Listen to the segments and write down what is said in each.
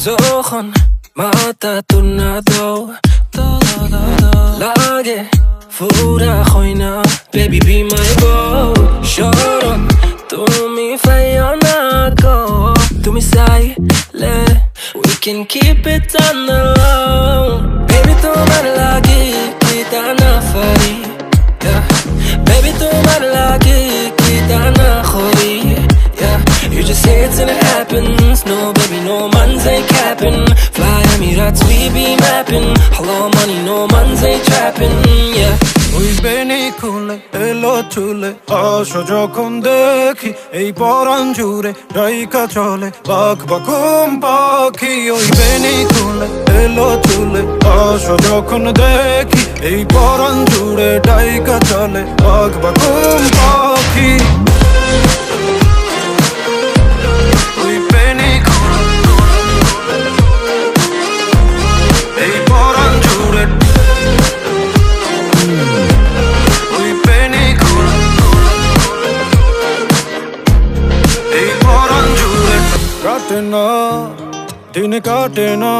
যখন মাথা তোর না দাও লাগে ফুরা হয় না baby be my boy শরম তুমি ফাইও না গো তুমি চাইলে we can keep it on the low baby তোমার লাগে কি তা না পারি baby তোমার লাগে কি তা না করি you just say it and it happens no baby no man's ain't capping fly Emirates we be mapping hello money no man's ain't trapping yeah ওই বেনি খুলে এলো চুলে আসো যখন দেখি এই পরাণ জুড়ে ডাইকা চলে বাঘ বাকুম পাখি ওই বেনি খুলে এলো চুলে আসো যখন দেখি এই পরাণ জুড়ে ডাইকা চলে বাঘ বাকুম পাখি কাটে না দিন কাটে না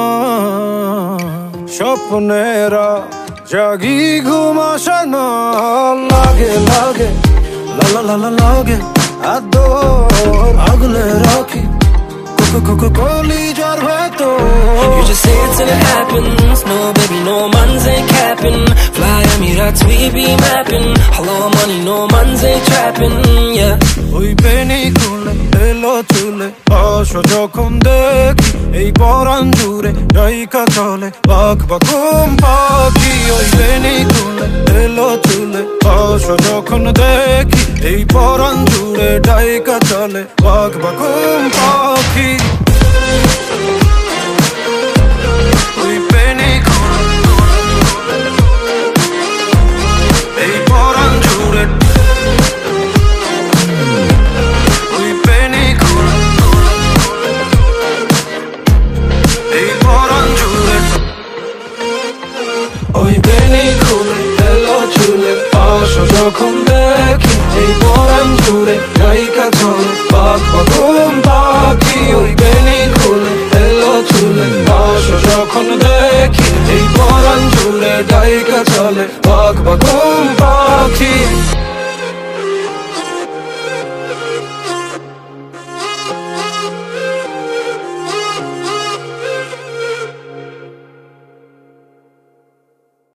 স্বপ্নেরা জাগি ঘুম আসে না লাগে লাগে লা লা লা লাগে আদর আগলে রাখি কলিজার ভেতর you just say it and it happens no baby no man's ain't capping fly Emirates we be mapping hello money no man's ain't trapping yeah ওই বেনি খুলে এলো চুলে আসো যখন দেখি এই পরাণ জুড়ে ডাইকা চলে বাঘ বাকুম পাখি ওই বেনি খুলে এলো চুলে আসো যখন দেখি এই পরাণ জুড়ে ডাইকা চলে বাঘ বাকুম পাখি ওই বেনি খুলে এলো চুলে আসো যখন দেখি এই পরাণ জুড়ে ডাইকা চলে বাঘ বাকুম পাখি ওই বেনি খুলে এলো চুলে আসো যখন দেখি এই পরাণ জুড়ে ডাইকা চলে